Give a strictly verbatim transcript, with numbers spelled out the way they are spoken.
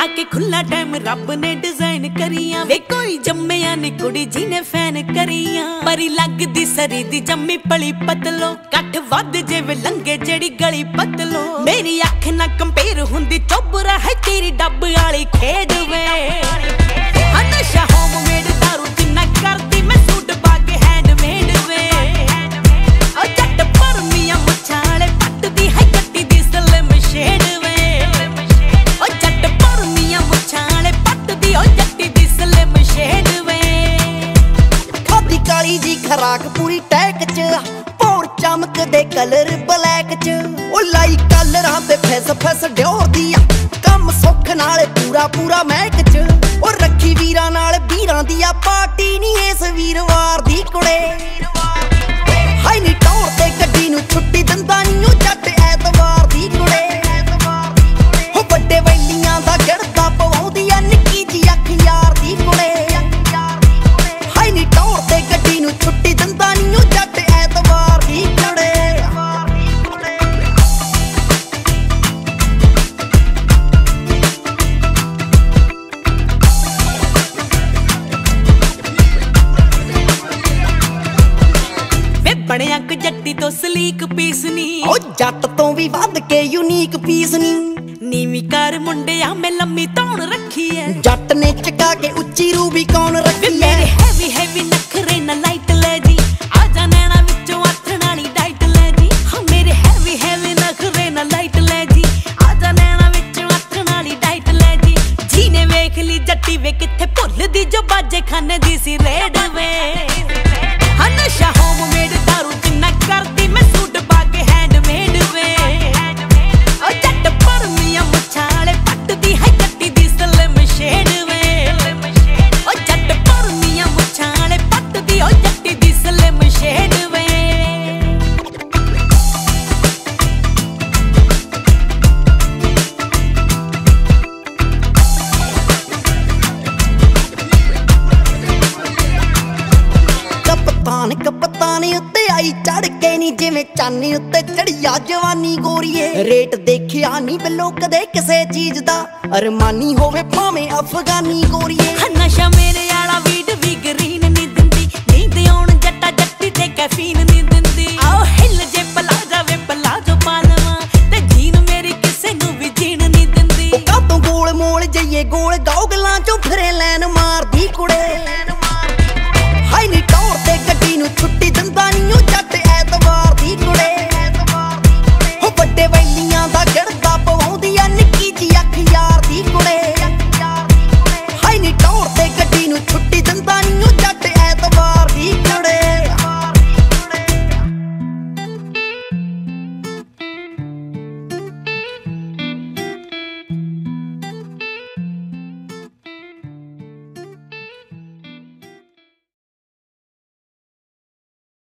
के खुला टाइम रब ने डिजाइन करिया वे कोई जम्मिया नी कुड़ी जी ने फैन करिया परी लगदी सरी दी जम्मी पली पतलो कट वध जिवे लंगे जेड़ी गली पतलो मेरी अख ना कंपेयर हुंदी चोबरा है तेरी डब वाली खेड वे नशा होममेड दारू जिन्ना करदी मैं सूट पाके हैंडमेड वे ओ जट पर मियां मुछाले पटदी है कट्टी दी सलम शेड वे ओ जट पर मियां मुछाले पटदी ओ जट्टी दी सलम शेड वे खादी काली जी खराक पूरी टैक च पोर चमकदे कलर ब्लैक च ओ लाई कलरां ते फैस फैस ड्योर दिया कम सुख नाले पूरा पूरा महक च ओ रखी वीरां नाल वीरां दिया पार्टी नी इस वीरवार दी कुड़े हाई नी टौर ते गड्डी नू छुट्टी दिंदा नी ओ जट ऐतवार दी कुड़े हो बड्डे वैलियां दा गड़दा पवाउंदी आ निक्की जी अख यार दी कुड़े हाई नी टौर ते गड्डी नू छुट्टी दिंदा नी ओ जट ऐतवार दी कुड़े बड़िया को जट्टी तो सलीक पीस नी ओ जट तो भी वध के यूनिक पीस नी नीवी कार मुंडे आ मैं लम्मी तौण रखी है जट ने चका के उच्ची रूबी कौन रखी है मेरे हैवी हैवी नखरे ना लाइट ले जी आजा नैना विचों आथण वाली डाइट ले जी हां मेरे हैवी हैवी नखरे ना लाइट ले जी आजा नैना विचों आथण वाली डाइट ले जी जी ने वेख ली जट्टी वे किथे भुल दी जो बाजे खाने दी सी रेड वे नशा होममेड दारू जिन्ना करदी मैं सूट पाके हैंडमेड वे ओ जट पर मियां मुछाले पटदी है कट्टी दी सलम शेड वे ओ जट पर मियां मुछाले पटदी ओ जट्टी दी सलम शेड वे कपतानी उत्ते आई चढ़ के नी जिवें चानी उत्ते चढ़िया जवानी गोरीए रेट देखिया नी बिलो कदे किसे चीज दा अरमानी होवे भावें अफगानी गोरीए नशा मेरे आला वीड भी ग्रीन नी दिंदी नींद आउण जट्टा जट्टी ते कैफीन नी दिंदी आओ हिल जे पला जावे पलाजो पालवा ते जीन मेरी किसे नू भी जीण नी दिंदी ओ कातों गोल मोल जइए गोल गौगलां चों फिरे लैन मारदी कुड़े हाई नी टौर ते गड्डी नू छुट्टी दिंदा नी ओ